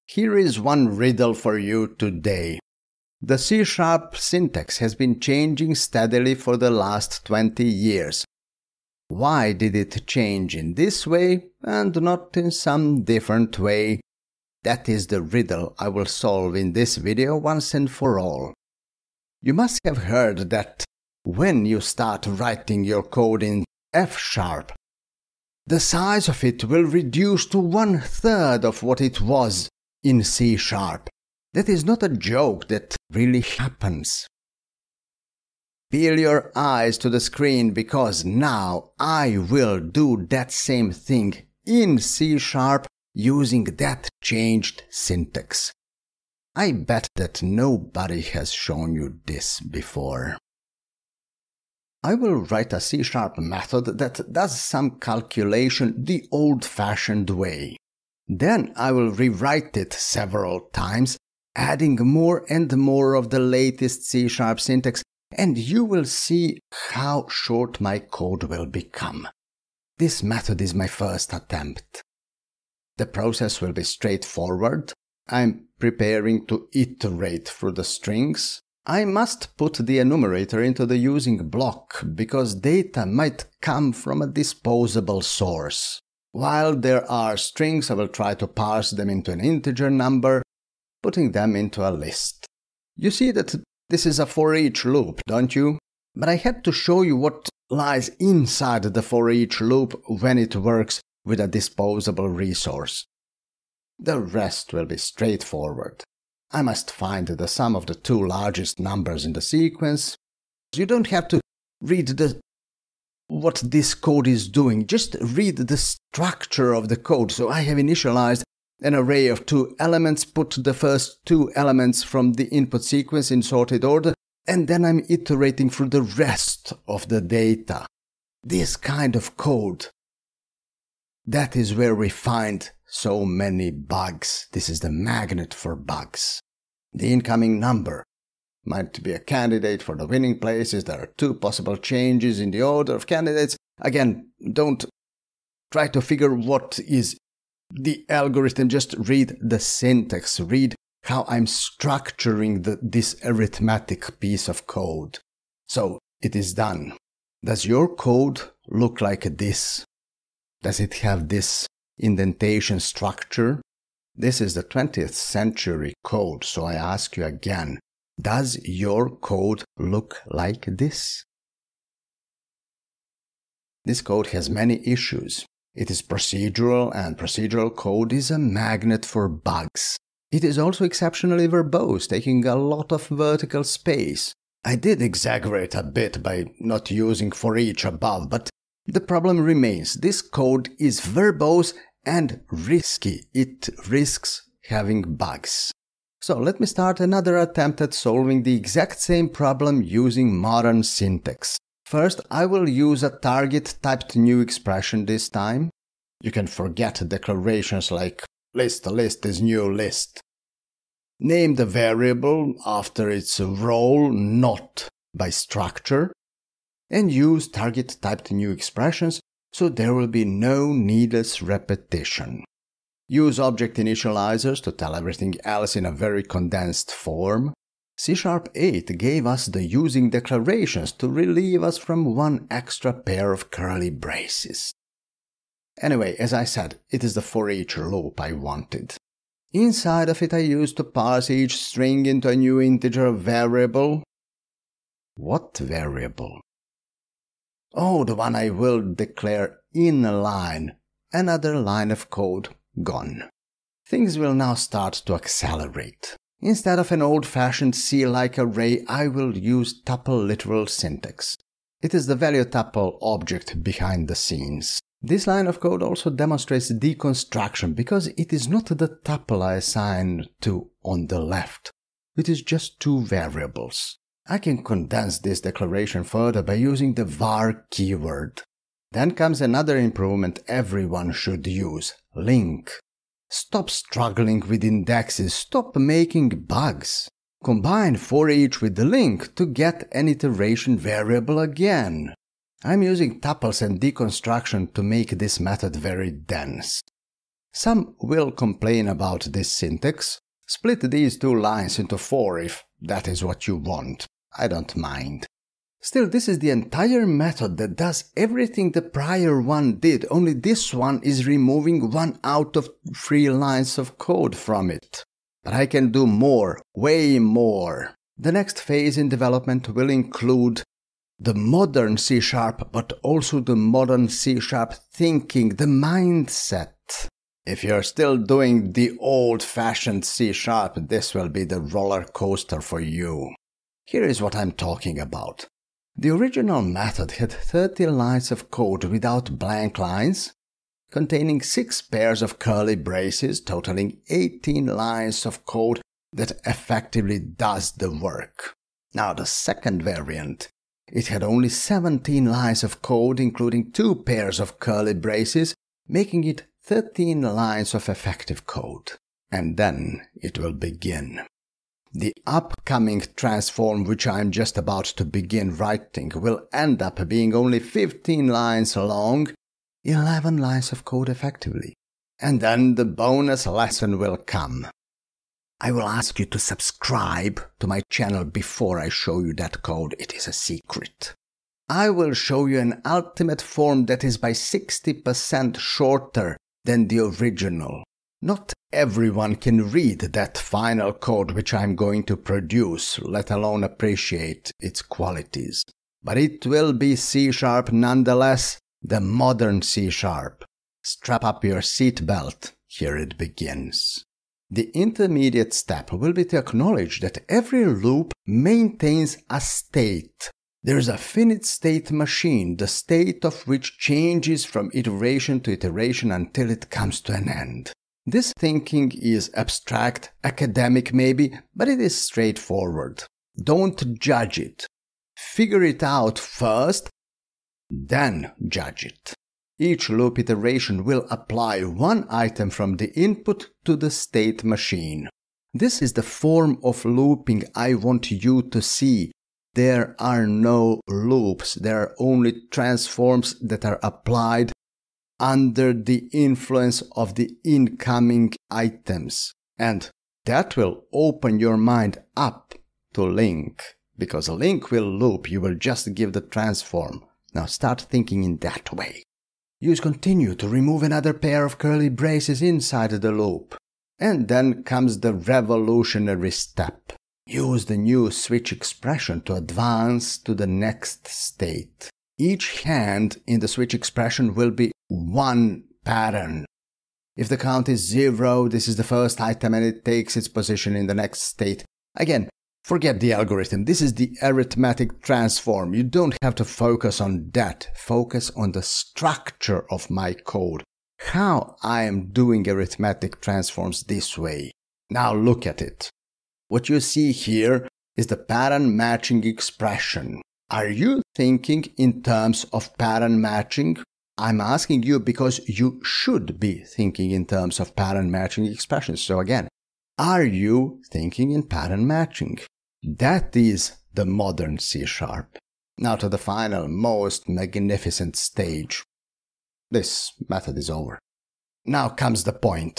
Here is one riddle for you today. The C# syntax has been changing steadily for the last 20 years. Why did it change in this way and not in some different way? That is the riddle I will solve in this video once and for all. You must have heard that when you start writing your code in F#, the size of it will reduce to 1/3 of what it was in C#. That is not a joke, that really happens. Peel your eyes to the screen, because now I will do that same thing in C# using that changed syntax. I bet that nobody has shown you this before. I will write a C# method that does some calculation the old-fashioned way. Then I will rewrite it several times, adding more and more of the latest C# syntax, and you will see how short my code will become. This method is my first attempt. The process will be straightforward. I'm preparing to iterate through the strings. I must put the enumerator into the using block, because data might come from a disposable source. While there are strings, I will try to parse them into an integer number, putting them into a list. You see that this is a for each loop, don't you? But I had to show you what lies inside the for each loop when it works with a disposable resource. The rest will be straightforward. I must find the sum of the two largest numbers in the sequence. You don't have to read what this code is doing, just read the structure of the code. So I have initialized an array of 2 elements, put the first 2 elements from the input sequence in sorted order, and then I'm iterating through the rest of the data. This kind of code, that is where we find so many bugs. This is the magnet for bugs. The incoming number might be a candidate for the winning places. There are 2 possible changes in the order of candidates. Again, don't try to figure what is the algorithm, just read the syntax, read how I'm structuring this arithmetic piece of code. So it is done. Does your code look like this? Does it have this indentation structure? This is the 20th century code, so I ask you again, does your code look like this? This code has many issues. It is procedural, and procedural code is a magnet for bugs. It is also exceptionally verbose, taking a lot of vertical space. I did exaggerate a bit by not using for each above, but the problem remains. This code is verbose and risky. It risks having bugs. So let me start another attempt at solving the exact same problem using modern syntax. First, I will use a target-typed new expression this time. You can forget declarations like list is new list. Name the variable after its role, not by structure. And use target-typed new expressions so there will be no needless repetition. Use object initializers to tell everything else in a very condensed form. C#8 gave us the using declarations to relieve us from one extra pair of curly braces. Anyway, as I said, it is the for each loop I wanted. Inside of it I used to parse each string into a new integer variable. What variable? Oh, the one I will declare in a line. Another line of code gone. Things will now start to accelerate. Instead of an old-fashioned C-like array, I will use tuple literal syntax. It is the value tuple object behind the scenes. This line of code also demonstrates deconstruction, because it is not the tuple I assign to on the left. It is just 2 variables. I can condense this declaration further by using the var keyword. Then comes another improvement everyone should use: link. Stop struggling with indexes, stop making bugs. Combine for each with the link to get an iteration variable again. I'm using tuples and deconstruction to make this method very dense. Some will complain about this syntax. Split these two lines into 4 if that is what you want. I don't mind. Still, this is the entire method that does everything the prior one did, only this one is removing 1 out of 3 lines of code from it. But I can do more, way more. The next phase in development will include the modern C#, but also the modern C# thinking, the mindset. If you're still doing the old-fashioned C#, this will be the roller coaster for you. Here is what I'm talking about. The original method had 30 lines of code without blank lines, containing 6 pairs of curly braces, totaling 18 lines of code that effectively does the work. Now the second variant, it had only 17 lines of code, including 2 pairs of curly braces, making it 13 lines of effective code. And then it will begin. The upcoming transform, which I'm just about to begin writing, will end up being only 15 lines long, 11 lines of code effectively. And then the bonus lesson will come. I will ask you to subscribe to my channel before I show you that code. It is a secret. I will show you an ultimate form that is by 60% shorter than the original. Not everyone can read that final code which I'm going to produce, let alone appreciate its qualities. But it will be C# nonetheless, the modern C#. Strap up your seatbelt, here it begins. The intermediate step will be to acknowledge that every loop maintains a state. There is a finite state machine, the state of which changes from iteration to iteration until it comes to an end. This thinking is abstract, academic maybe, but it is straightforward. Don't judge it. Figure it out first, then judge it. Each loop iteration will apply 1 item from the input to the state machine. This is the form of looping I want you to see. There are no loops, there are only transforms that are applied under the influence of the incoming items. And that will open your mind up to link, because a link will loop, you will just give the transform. Now start thinking in that way. Use continue to remove another pair of curly braces inside the loop. And then comes the revolutionary step. Use the new switch expression to advance to the next state. Each hand in the switch expression will be 1 pattern. If the count is 0, this is the first item and it takes its position in the next state. Again, forget the algorithm. This is the arithmetic transform. You don't have to focus on that. Focus on the structure of my code. How I am doing arithmetic transforms this way. Now look at it. What you see here is the pattern matching expression. Are you thinking in terms of pattern matching? I'm asking you because you should be thinking in terms of pattern matching expressions. So again, are you thinking in pattern matching? That is the modern C#. Now to the final, most magnificent stage. This method is over. Now comes the point.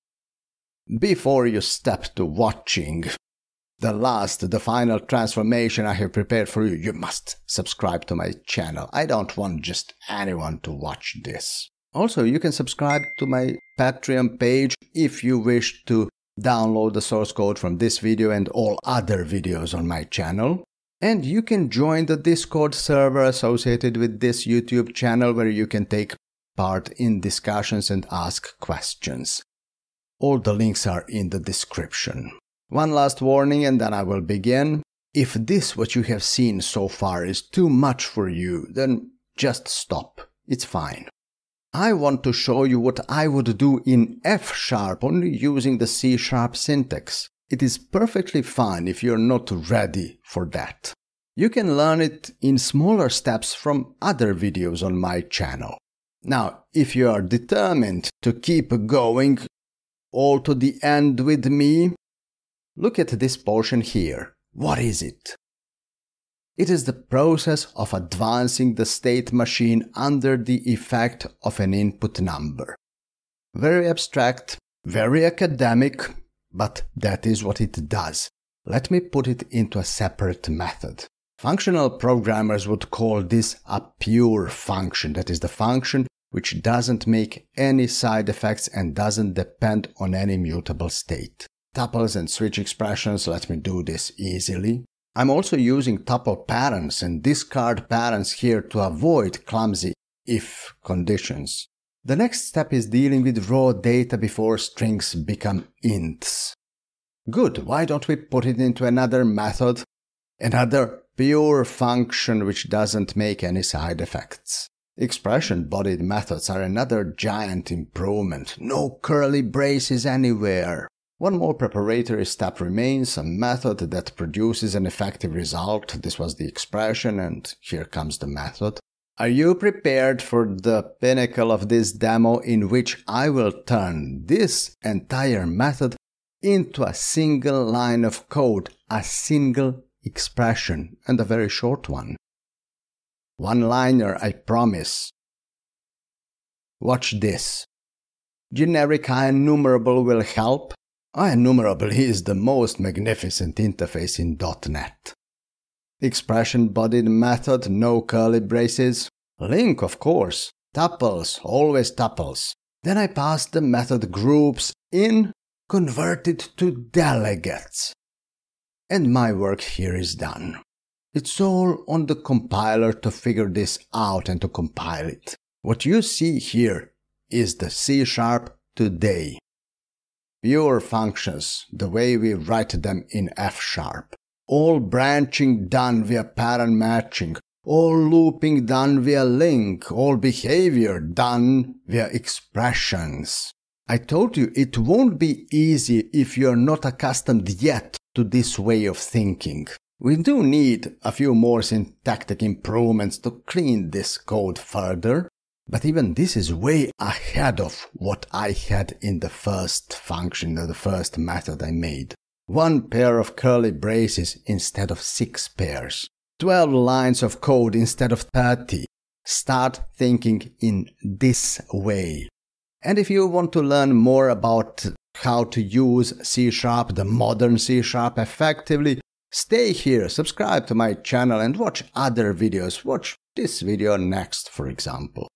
Before you step to watching the final transformation I have prepared for you, you must subscribe to my channel. I don't want just anyone to watch this. Also, you can subscribe to my Patreon page if you wish to download the source code from this video and all other videos on my channel. And you can join the Discord server associated with this YouTube channel where you can take part in discussions and ask questions. All the links are in the description. One last warning and then I will begin. If this what you have seen so far is too much for you, then just stop. It's fine. I want to show you what I would do in F# only using the C# syntax. It is perfectly fine if you're not ready for that. You can learn it in smaller steps from other videos on my channel. Now, if you are determined to keep going all to the end with me, look at this portion here. What is it? It is the process of advancing the state machine under the effect of an input number. Very abstract, very academic, but that is what it does. Let me put it into a separate method. Functional programmers would call this a pure function. That is the function which doesn't make any side effects and doesn't depend on any mutable state. Tuples and switch expressions let me do this easily. I'm also using tuple parents and discard parents here to avoid clumsy if conditions. The next step is dealing with raw data before strings become ints. Good, why don't we put it into another method? Another pure function which doesn't make any side effects. Expression-bodied methods are another giant improvement. No curly braces anywhere. One more preparatory step remains, a method that produces an effective result. This was the expression, and here comes the method. Are you prepared for the pinnacle of this demo in which I will turn this entire method into a single line of code, a single expression, and a very short one. One-liner, I promise. Watch this. Generic IEnumerable will help. IEnumerable is the most magnificent interface in .NET. Expression-bodied method, no curly braces. Link, of course. Tuples, always tuples. Then I pass the method groups in, converted to delegates. And my work here is done. It's all on the compiler to figure this out and to compile it. What you see here is the C# today. Pure functions, the way we write them in F#. All branching done via parent matching. All looping done via link. All behavior done via expressions. I told you it won't be easy if you're not accustomed yet to this way of thinking. We do need a few more syntactic improvements to clean this code further, but even this is way ahead of what I had in the first function, or the first method I made. 1 pair of curly braces instead of 6 pairs. 12 lines of code instead of 30. Start thinking in this way. And if you want to learn more about how to use C#, the modern C# effectively, stay here, subscribe to my channel and watch other videos. Watch this video next, for example.